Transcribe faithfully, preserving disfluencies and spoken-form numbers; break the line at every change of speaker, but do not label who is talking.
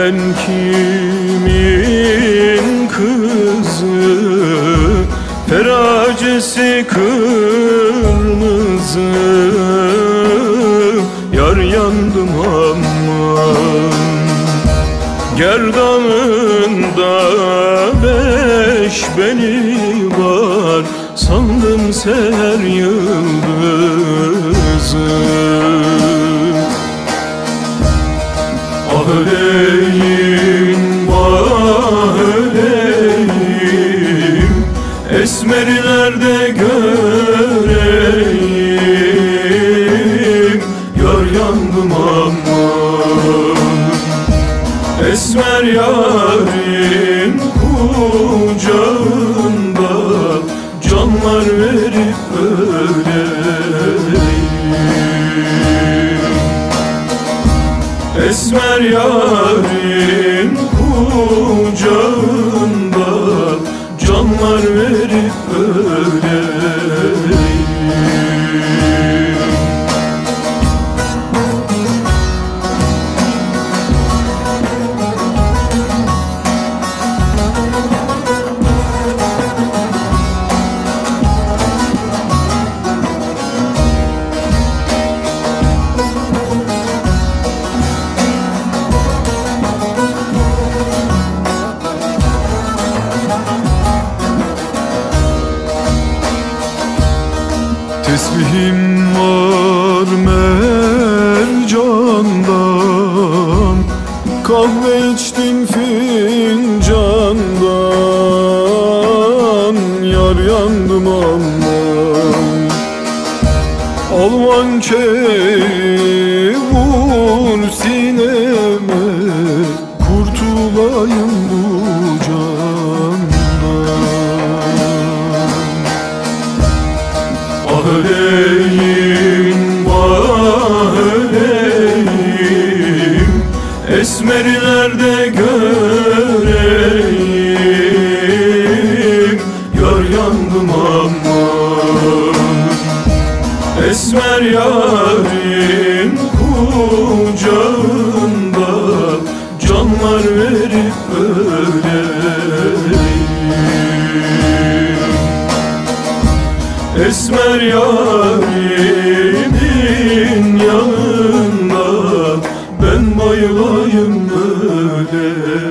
ben kimin kızı, feracesi kırmızı, yar yandım aman. Gerdanında beş beni var, sandım seher yıldızı. Ah öleyim, vah öleyim, esmerlerde göreyim, yar yandım aman. Esmer yarim kucağında canlar verip öleyim. Esmer yarim kucağında canlar verip öleyim. Tesbihim var mercandan, kahve içtim fincandan, yar yandım aman. Alman keyif vur sineme, kurtulayım bu candan. Ah öleyim, vah öleyim, esmerlerde göreyim, yar yandım aman. Esmer yarim kucağında canlar verip öleyim. Esmer yarimin yanında ben bayılayım öyle.